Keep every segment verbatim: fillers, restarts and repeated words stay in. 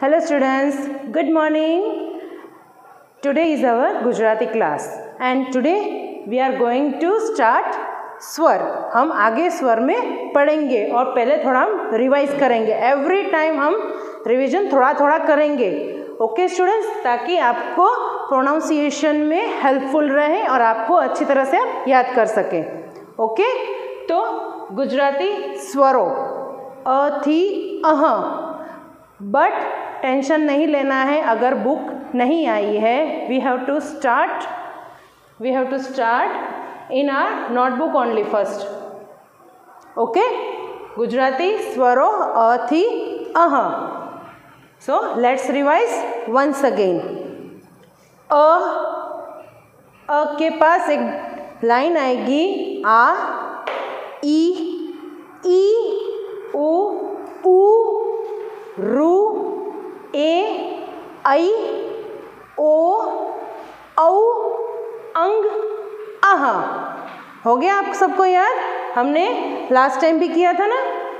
Hello students, good morning. Today is our Gujarati class and today we are going to start स्वर. हम आगे स्वर में पढ़ेंगे और पहले थोड़ा हम रिवाइज करेंगे. एवरी टाइम हम रिवीजन थोड़ा थोड़ा करेंगे. ओके स्टूडेंट्स, ताकि आपको प्रोनाउंसिएशन में हेल्पफुल रहे और आपको अच्छी तरह से आप याद कर सकें. ओके, तो गुजराती स्वरों अ थी अह. बट टेंशन नहीं लेना है अगर बुक नहीं आई है. We have to start we have to start in our notebook only first. Okay, Gujarati स्वरों अ थी अह. So let's revise once again. अ अ के पास एक लाइन आएगी आ, ई, ई, उ, ऊ, रू, ए, ऐ, ओ, औ, अंग, आह. हो गया आप सबको याद? हमने लास्ट टाइम भी किया था ना.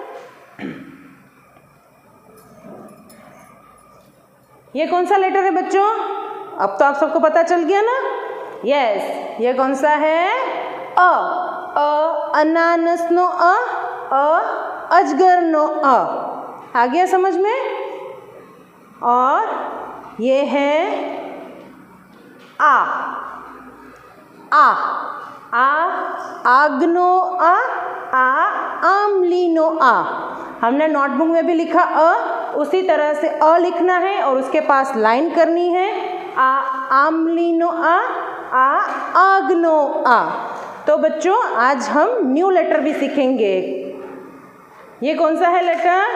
ये कौन सा लेटर है बच्चों? अब तो आप सबको पता चल गया ना. यस, ये कौन सा है? अ. अ अनानस नो अ, अ अजगर नो अ. आ गया समझ में? और ये है आ. आ आ आगनो आ, आ आमलीनो आ. हमने नोटबुक में भी लिखा अ, उसी तरह से अ लिखना है और उसके पास लाइन करनी है. आ आमलीनो आ, आ आगनो आ. तो बच्चों आज हम न्यू लेटर भी सीखेंगे. ये कौन सा है लेटर?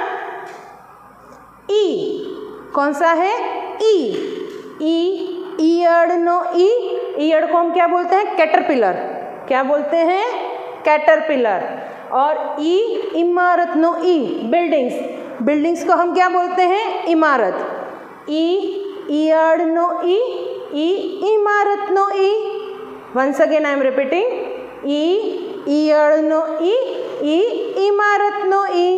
ई. कौन सा है? ई. ई ईयड़ नो ई. ईयड़ को हम क्या बोलते हैं? कैटरपिलर. क्या बोलते हैं? कैटरपिलर. और ई इमारत नो ई. बिल्डिंग्स. बिल्डिंग्स को हम क्या बोलते हैं? इमारत. ई ईयड़ नो ई, ई इमारत नो ई. Once again I am repeating. ई ईयड़ नो ई, ई इमारत नो ई.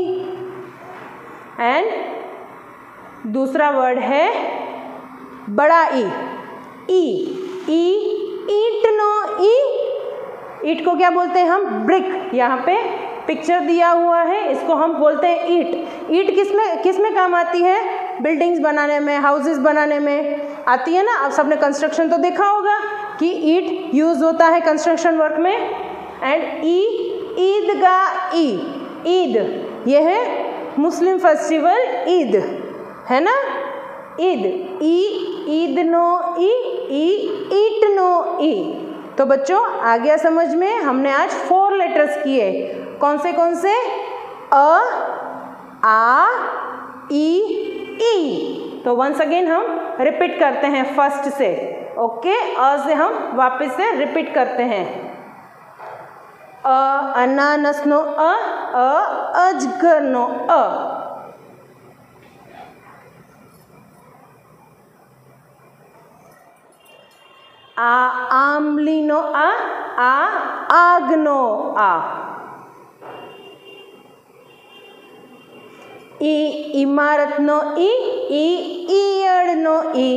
एंड दूसरा वर्ड है बड़ा ई. ई ई ईंट नो ई. ईंट को क्या बोलते हैं हम? ब्रिक. यहाँ पे पिक्चर दिया हुआ है, इसको हम बोलते हैं ईंट. ईंट किस में किस में काम आती है? बिल्डिंग्स बनाने में, हाउसेस बनाने में आती है ना. आप सबने कंस्ट्रक्शन तो देखा होगा कि ईंट यूज होता है कंस्ट्रक्शन वर्क में. एंड ई ईदगाह. ई ईद, ये है मुस्लिम फेस्टिवल ईद है ना. ईद. ई ईद नो ई, ई ईट नो ई. तो बच्चों आ गया समझ में? हमने आज फोर लेटर्स किए. कौन से कौन से? अ, आ, ई, ई. तो वंस अगेन हम रिपीट करते हैं फर्स्ट से. ओके, अ से हम वापस से रिपीट करते हैं. अ अनानस नो अ, अ अजगर नो अ. आ आमली नो आ, आ आग नो आ. ई इमारत नो ई, ई ईयड़ नो ई.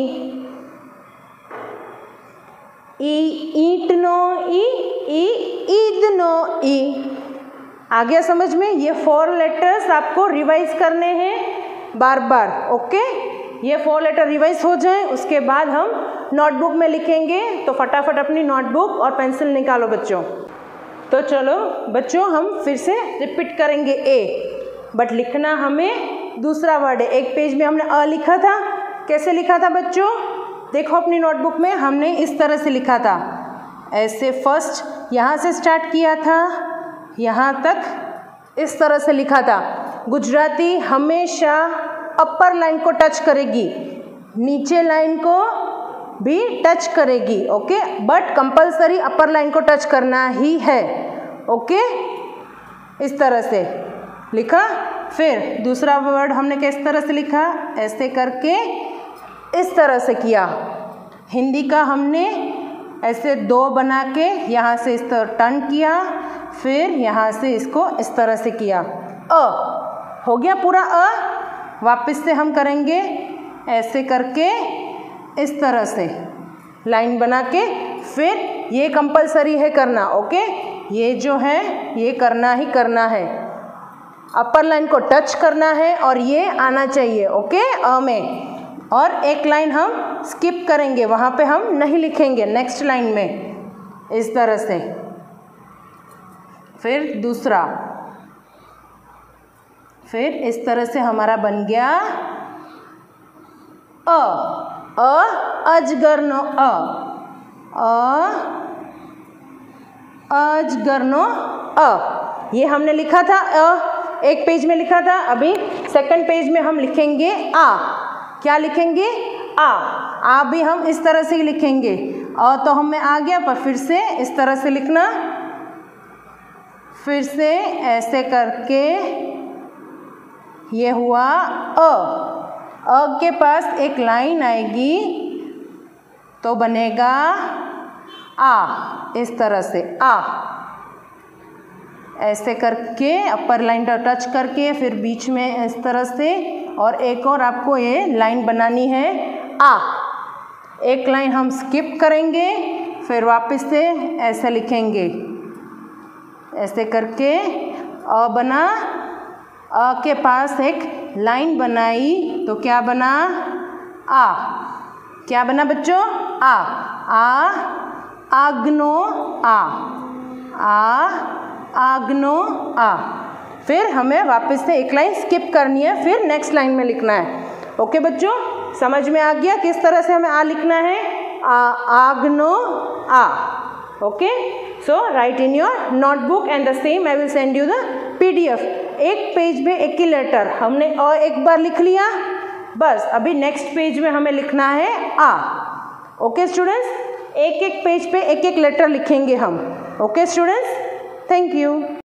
ई ईंट नो ई, ई ईद नो ई. आ गया समझ में? ये फोर लेटर्स आपको रिवाइज करने हैं बार बार. ओके, ये फोर लेटर रिवाइज हो जाएं, उसके बाद हम नोटबुक में लिखेंगे. तो फटाफट अपनी नोटबुक और पेंसिल निकालो बच्चों. तो चलो बच्चों हम फिर से रिपीट करेंगे ए. बट लिखना हमें दूसरा वर्ड है. एक पेज में हमने अ लिखा था. कैसे लिखा था बच्चों? देखो अपनी नोटबुक में हमने इस तरह से लिखा था. ऐसे फर्स्ट यहाँ से स्टार्ट किया था, यहाँ तक इस तरह से लिखा था. गुजराती हमेशा अपर लाइन को टच करेगी, नीचे लाइन को भी टच करेगी. Okay, but compulsory upper line को टच करना ही है. ओके, इस तरह से लिखा. फिर दूसरा वर्ड हमने किस तरह से लिखा? ऐसे करके इस तरह से किया. हिंदी का हमने ऐसे दो बना के यहाँ से इस तरह टर्न किया, फिर यहाँ से इसको इस तरह से किया. अ हो गया पूरा. अ वापस से हम करेंगे ऐसे करके इस तरह से लाइन बना के, फिर ये कंपलसरी है करना, ओके। ये जो है ये करना ही करना है, अपर लाइन को टच करना है और ये आना चाहिए, ओके, अ में। और एक लाइन हम स्किप करेंगे, वहाँ पे हम नहीं लिखेंगे नेक्स्ट लाइन में, इस तरह से। फिर दूसरा, फिर इस तरह से हमारा बन गया अ, अ अजगरनो अ, अ अजगरनो अ, ये हमने लिखा था अ, एक पेज में लिखा था। अभी सेकंड पेज में हम लिखेंगे आ। क्या लिखेंगे? आ। आ भी हम इस तरह से ही लिखेंगे। अ तो हमें आ गया, पर फिर से इस तरह से लिखना, फिर से ऐसे करके ये हुआ अ। अ के पास एक लाइन आएगी तो बनेगा आ, इस तरह से आ। ऐसे करके अपर लाइन का टच करके फिर बीच में इस तरह से, और एक और आपको ये लाइन बनानी है आ। एक लाइन हम स्किप करेंगे, फिर वापस से ऐसे लिखेंगे, ऐसे करके अ बना। अ के पास एक लाइन बनाई तो क्या बना? आ। क्या बना बच्चों? आ। आ आग्नो आ, आ आग्नो आ। फिर हमें वापस से एक लाइन स्किप करनी है, फिर नेक्स्ट लाइन में लिखना है। ओके बच्चों, समझ में आ गया किस तरह से हमें आ लिखना है? आ आग्नो आ। Okay, so write in your notebook and the same I will send you the PDF. एक पेज में एक ही लेटर हमने अ एक बार लिख लिया, बस अभी नेक्स्ट पेज में हमें लिखना है आ। ओके स्टूडेंट्स, एक एक पेज पे एक एक लेटर लिखेंगे हम। Okay students, thank you.